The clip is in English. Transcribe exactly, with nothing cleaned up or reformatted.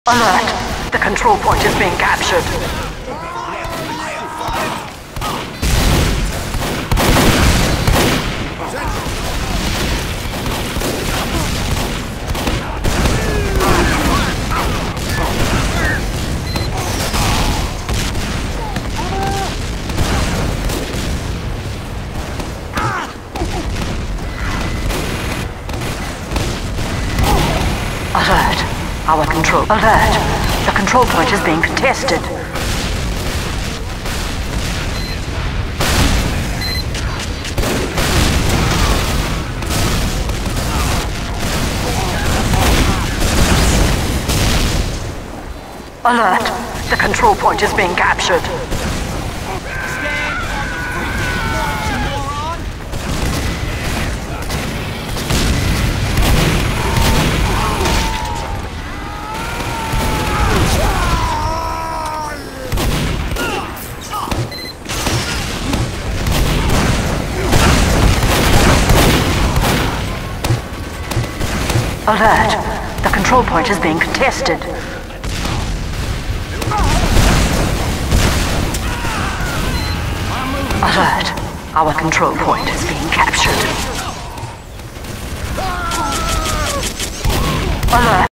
Alert! The control point is being captured. Alert! Our control... Alert! The control point is being contested. Alert! The control point is being captured. Alert! The control point is being contested. Alert! Our control point is being captured. Alert!